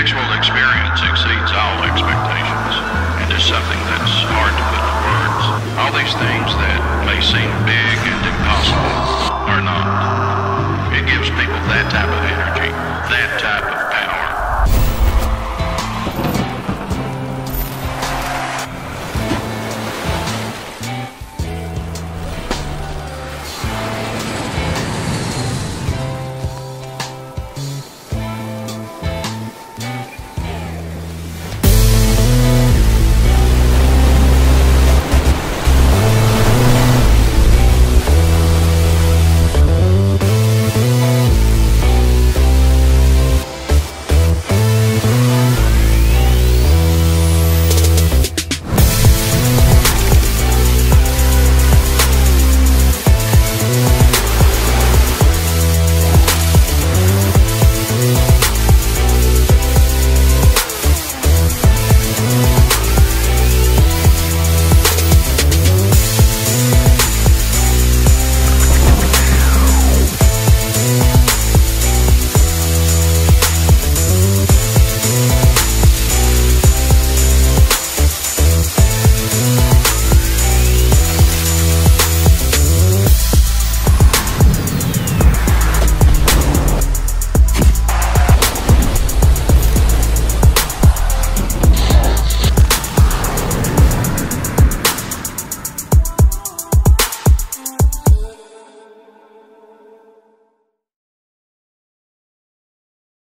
actual experience exceeds all expectations and is something that's hard to put into words. All these things that may seem big and impossible are not. It gives people that type of energy, that type of